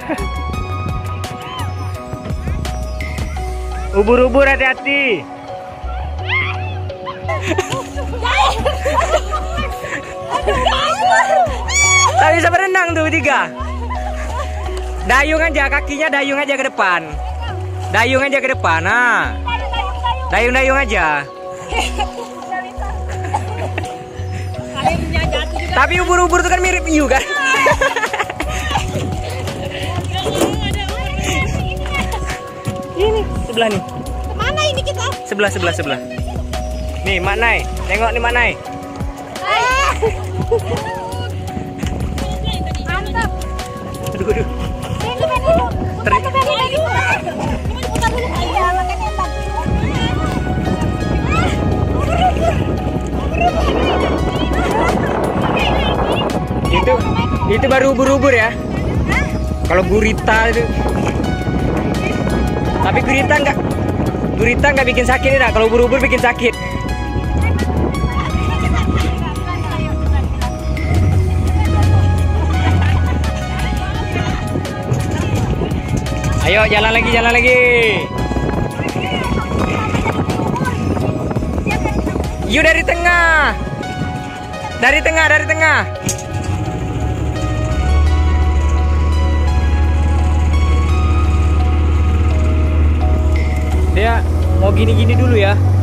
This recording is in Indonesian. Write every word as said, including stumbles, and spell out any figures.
Ubur-ubur hati-hati. Tak bisa berenang tuh tiga. Dayung aja, kakinya dayung aja ke depan. Dayung aja ke depan. Nah. Dayung-dayung aja. Tapi ubur-ubur itu kan mirip hiu kan? Ini sebelah nih. Kemana ini kita? Sebelah, sebelah, sebelah. Nih, Mak Nai. Tengok nih Mak Nai. Mantap. Aduh, aduh. Ter putar dulu. Iya, makanya tadi. Itu itu baru ubur-ubur ya. Kalau gurita itu. Tapi gurita enggak gurita enggak bikin sakit nih, nah. Kalau ubur-ubur bikin sakit. Ayo jalan lagi, jalan lagi. Yuk dari tengah. Dari tengah, dari tengah. Dia mau gini-gini dulu ya.